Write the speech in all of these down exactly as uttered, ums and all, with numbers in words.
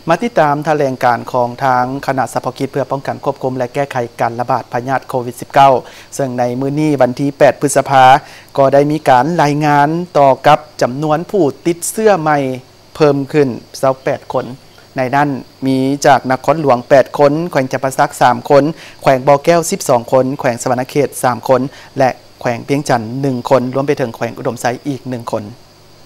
มาติดตามแถลงการของทางคณะเฉพาะกิจเพื่อป้องกันควบคุมและแก้ไขการระบาดพยาธิโควิด สิบเก้า ซึ่งในมื้อนี้วันที่ แปด พฤษภาคมก็ได้มีการรายงานต่อกับจำนวนผู้ติดเชื้อใหม่เพิ่มขึ้นยี่สิบแปดคน ในนั้นมีจากนครหลวง แปด คน แขวงจำปาสัก สาม คน แขวงบ่อแก้ว สิบสอง คน แขวงสวรรณเขต สาม คน และแขวงเวียงจันทน์ หนึ่ง คน รวมไปถึงแขวงอุดมไซอีก หนึ่ง คน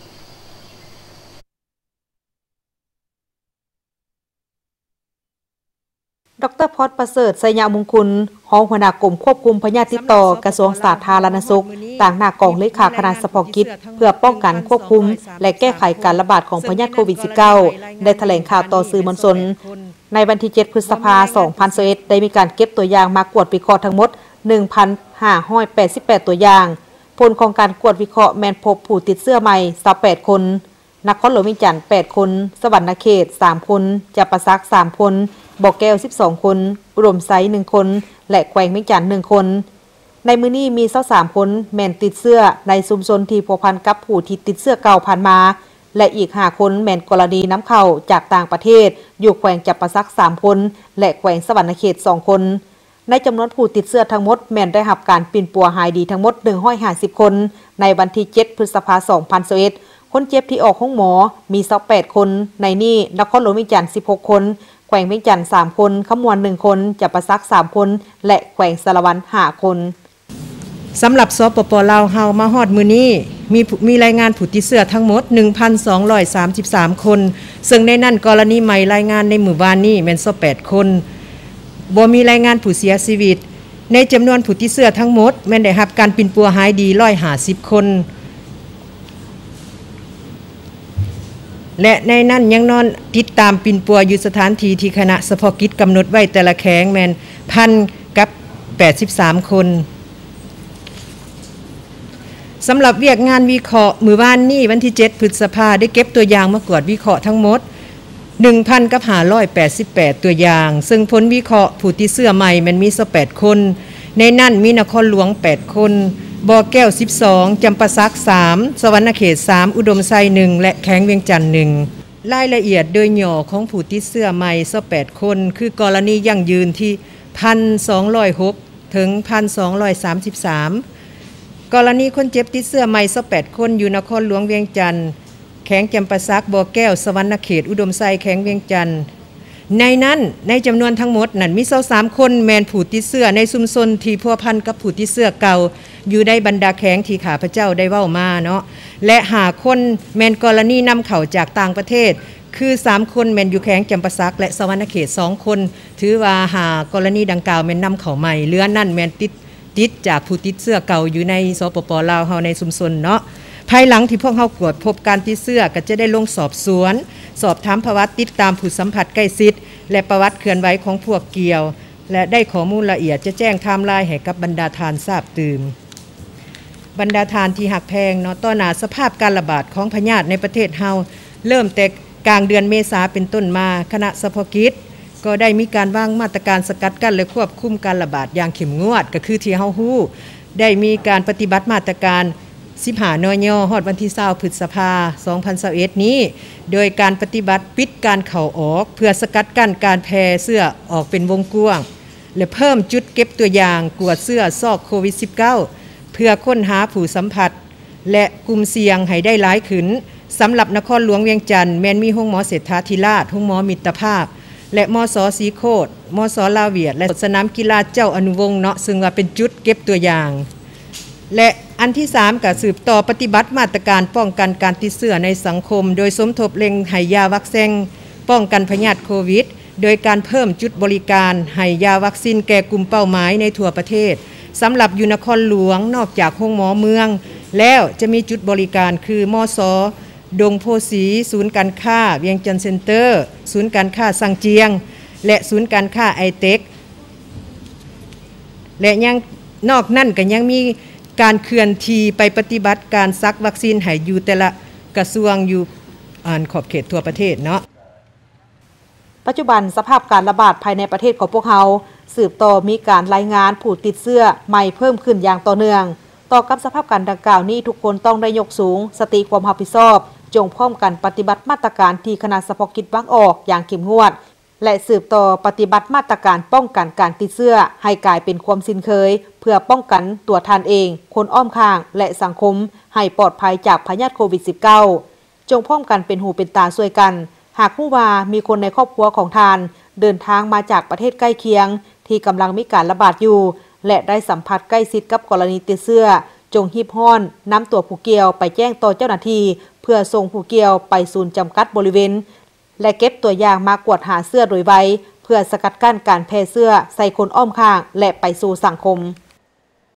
ดร.พอดประเสริฐไสยามงคลรองหัวหน้ากรมควบคุมพยาธิติดต่อกระทรวงสาธารณสุขต่างหน้ากองเลขาคณะเฉพาะกิจเพื่อป้องกันควบคุมและแก้ไขการระบาดของพยาธิโควิด สิบเก้า ได้แถลงข่าวต่อสื่อมวลชนในวันที่ เจ็ด พฤษภาคม สองพันยี่สิบเอ็ด ได้มีการเก็บตัวอย่างมากวดวิเคราะห์ทั้งหมด หนึ่งพันห้าร้อยแปดสิบแปด ตัวอย่างผลของการกวดวิเคราะห์แม่นพบผู้ติดเชื้อใหม่ยี่สิบแปด คนนครหลวงเวียงจันทน์ แปด คนสวรรณเขต สาม คนจำปาสัก สาม คนบ่อแก้ว สิบสอง คนอุดมไซหนึ่ง คนและแขวงเวียงจันทน์หนึ่ง คนในมื้อนี้มียี่สิบสาม คนแม่นติดเชื้อในชุมชนที่พัวพันกับผู้ที่ติดเชื้อเก่าผ่านมาและอีกห้าคนแม่นกรณีน้ำเข้าจากต่างประเทศอยู่แขวงจำปาสัก สาม คนและแขวงสวรรณเขต สอง คนในจำนวนผู้ติดเชื้อทั้งหมดแม่นได้รับการปิ่นปัวหายดีทั้งหมดหนึ่งร้อยห้าสิบคนในวันที่ เจ็ด พฤษภาคม สองพันยี่สิบเอ็ดคนเจ็บที่ออกห้องหมอมียี่สิบแปด คนในนี้นครหลวงเวียงจันทน์สิบหก คนแขวงเวียงจันทน์ สาม คนขมวน หนึ่ง คนจำปาสัก สาม คนและแขวงสารวัน ห้า คนสำหรับสปป.ลาวเฮามาฮอดมื้อนี้มีมีรายงานผู้ติดเชื้อทั้งหมด หนึ่งพันสองร้อยสามสิบสาม คนซึ่งในนั้นกรณีใหม่รายงานในมื้อวานนี้แม่นยี่สิบแปด คนบ่มีรายงานผู้เสียชีวิตในจำนวนผู้ติดเชื้อทั้งหมดแม่นได้รับการปิ่นปัวหายดีหนึ่งร้อยห้าสิบ คนและในนั้นยังนอนติดตามปิ่นปัวอยู่สถานที่ที่คณะเฉพาะกิจกำหนดไว้แต่ละแข้งแม่นพันกับแปดสิบสาม คนสำหรับเวียกงานวิเคราะห์มื้อวานนี้วันที่ เจ็ด พฤษภาคมได้เก็บตัวอย่างมากวดวิเคราะห์ทั้งหมด หนึ่งพันห้าร้อยแปดสิบแปด ตัวอย่างซึ่งผลวิเคราะห์ผู้ติดเชื้อใหม่มันมียี่สิบแปด คนในนั้นมีนครหลวง แปด คนบ่อแก้ว สิบสอง จำปาสัก สาม สวรรณเขต สาม อุดมไซหนึ่ง และแขวงเวียงจันทน์หนึ่งรายละเอียดโดยย่อของผู้ติดเชื้อใหม่ยี่สิบแปด คนคือกรณียั่งยืนที่ หนึ่งพันสองร้อยหก ถึง หนึ่งพันสองร้อยสามสิบสาม กรณีคนเจ็บติดเชื้อใหม่ยี่สิบแปด คนอยู่นครหลวงเวียงจันทน์แขวงจำปาสักบ่อแก้วสวรรณเขตอุดมไซแขวงเวียงจันทน์ในนั้นในจำนวนทั้งหมดนั้นมียี่สิบสาม คนแมนผู้ติดเชื้อในชุมชนที่พัวพันกับผู้ติดเชื้อเก่าอยู่ในบรรดาแขวงที่ข้าพเจ้าได้เว้ามาเนาะและห้าคนแมนกรณีนำเข้าจากต่างประเทศคือสาม คนแมนอยู่แขวงจำปาสักและสวรรณเขต สอง คนถือว่าหากรณีดังกล่าวแมนนำเข้าใหม่เหลือนั่นแมนติดติดจากผู้ติดเชื้อเก่าอยู่ในสปป.ลาวเฮาในชุมชนเนาะภายหลังที่พวกเฮากวดพบการติดเชื้อก็จะได้ลงสอบสวนสอบถามประวัติติดตามผู้สัมผัสใกล้ชิดและประวัติเคลื่อนไหวของพวกเกี่ยวและได้ข้อมูลละเอียดจะแจ้งไทม์ไลน์ให้กับบรรดาทานทราบตื่นบรรดาทานที่หักแพงเนาะต่อหน้าสภาพการระบาดของพยาธิในประเทศเฮาเริ่มแต่กลางเดือนเมษาเป็นต้นมาคณะเฉพาะกิจก็ได้มีการวางมาตรการสกัดกั้นและควบคุมการระบาดอย่างเข้มงวดก็คือที่เฮาฮู้ได้มีการปฏิบัติมาตรการสิบห้านยฮอดวันที่ยี่สิบพฤษภาคม สองพันยี่สิบเอ็ด นี้โดยการปฏิบัติปิดการเข้าออกเพื่อสกัดกั้นการแพร่เชื้อออกเป็นวงกว้างและเพิ่มจุดเก็บตัวอย่างกวดเชื้อซอกโควิด สิบเก้า เพื่อค้นหาผู้สัมผัสและกลุ่มเสี่ยงให้ได้หลายขึ้นสำหรับนครหลวงเวียงจันทน์แม้นมีโรงหมอเศรษฐาธิราชโรงหมอมิตรภาพและมส.สีโคตรมส.ลาวเวียดและสนามกีฬาเจ้าอนุวงศ์เนาะซึ่งว่าเป็นจุดเก็บตัวอย่างและอันที่สามก็สืบต่อปฏิบัติมาตรการป้องกันการติดเชื้อในสังคมโดยสมทบเล็งให้ยาวัคซีนป้องกันพยาธิโควิดโดยการเพิ่มจุดบริการให้ยาวัคซีนแก่กลุ่มเป้าหมายในทั่วประเทศสำหรับอยู่นครหลวงนอกจากโรงหมอเมืองแล้วจะมีจุดบริการคือมส.ดงโพสีศูนย์การค้าเวียงจันทน์เซ็นเตอร์ศูนย์การค้าสังเจียงและศูนย์การค้าไอเทคและยังนอกนั่นก็ยังมีการเคลื่อนที่ไปปฏิบัติการซักวัคซีนให้อยู่แต่ละกระทรวงอยู่อ่านขอบเขตทั่วประเทศเนาะปัจจุบันสภาพการระบาดภายในประเทศของพวกเราสืบต่อมีการรายงานผู้ติดเชื้อใหม่เพิ่มขึ้นอย่างต่อเนื่องต่อกับสภาพการดังกล่าวนี้ทุกคนต้องได้ยกสูงสติความรับผิดชอบจงพร้อมกันปฏิบัติมาตรการที่คณะเฉพาะกิจวางออกอย่างเข้มงวดและสืบต่อปฏิบัติมาตรการป้องกันการติดเชื้อให้กลายเป็นความชินเคยเพื่อป้องกันตัวทานเองคนอ้อมข้างและสังคมให้ปลอดภัยจากพยาธิโควิด สิบเก้า จงพร้อมกันเป็นหูเป็นตาช่วยกันหากผู้ว่ามีคนในครอบครัวของทานเดินทางมาจากประเทศใกล้เคียงที่กำลังมีการระบาดอยู่และได้สัมผัสใกล้ชิดกับกรณีติดเชื้อจงหีบห้อนนำตัวผู้เกี่ยวไปแจ้งต่อเจ้าหน้าที่เพื่อส่งผู้เกี่ยวไปศูนย์จำกัดบริเวณและเก็บตัวอย่างมากวดหาเสื้อโดยไวเพื่อสกัดกั้นการแพร่เสื้อใส่คนอ้อมข้างและไปสู่สังคม